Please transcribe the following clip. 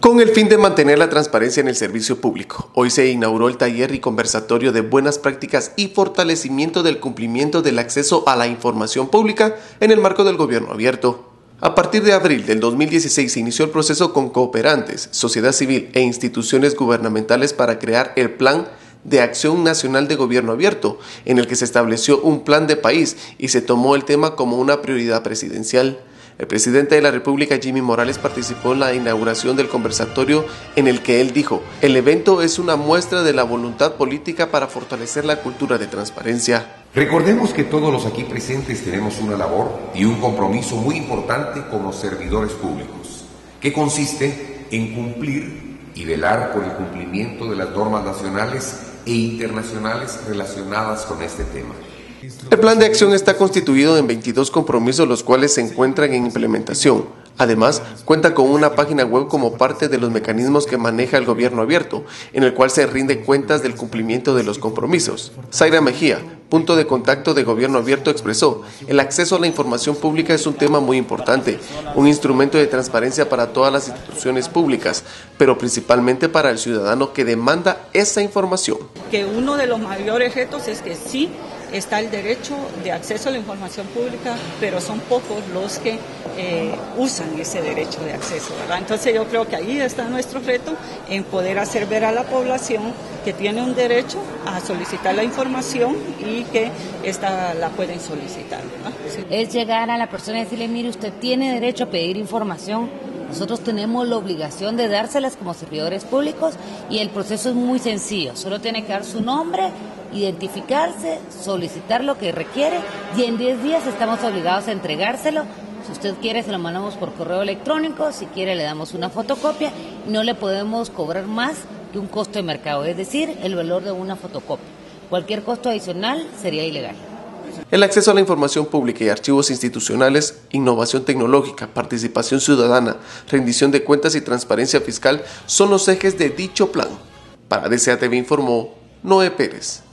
Con el fin de mantener la transparencia en el servicio público, hoy se inauguró el taller y conversatorio de buenas prácticas y fortalecimiento del cumplimiento del acceso a la información pública en el marco del gobierno abierto. A partir de abril del 2016 se inició el proceso con cooperantes, sociedad civil e instituciones gubernamentales para crear el Plan de Acción Nacional de Gobierno Abierto, en el que se estableció un plan de país y se tomó el tema como una prioridad presidencial. El presidente de la República, Jimmy Morales, participó en la inauguración del conversatorio en el que él dijo: el evento es una muestra de la voluntad política para fortalecer la cultura de transparencia. Recordemos que todos los aquí presentes tenemos una labor y un compromiso muy importante como servidores públicos, que consiste en cumplir y velar por el cumplimiento de las normas nacionales e internacionales relacionadas con este tema. El plan de acción está constituido en 22 compromisos, los cuales se encuentran en implementación. Además, cuenta con una página web como parte de los mecanismos que maneja el gobierno abierto, en el cual se rinde cuentas del cumplimiento de los compromisos. Zaira Mejía, punto de contacto de gobierno abierto, expresó: el acceso a la información pública es un tema muy importante, un instrumento de transparencia para todas las instituciones públicas, pero principalmente para el ciudadano que demanda esa información. Que uno de los mayores retos es que sí está el derecho de acceso a la información pública, pero son pocos los que usan ese derecho de acceso, ¿verdad? Entonces yo creo que ahí está nuestro reto, en poder hacer ver a la población que tiene un derecho a solicitar la información y que esta la pueden solicitar, ¿verdad? Sí. Es llegar a la persona y decirle: mire, usted tiene derecho a pedir información. Nosotros tenemos la obligación de dárselas como servidores públicos y el proceso es muy sencillo. Solo tiene que dar su nombre, identificarse, solicitar lo que requiere y en 10 días estamos obligados a entregárselo. Si usted quiere, se lo mandamos por correo electrónico. Si quiere, le damos una fotocopia. No le podemos cobrar más que un costo de mercado, es decir, el valor de una fotocopia. Cualquier costo adicional sería ilegal. El acceso a la información pública y archivos institucionales, innovación tecnológica, participación ciudadana, rendición de cuentas y transparencia fiscal son los ejes de dicho plan. Para DCATV informó Noé Pérez.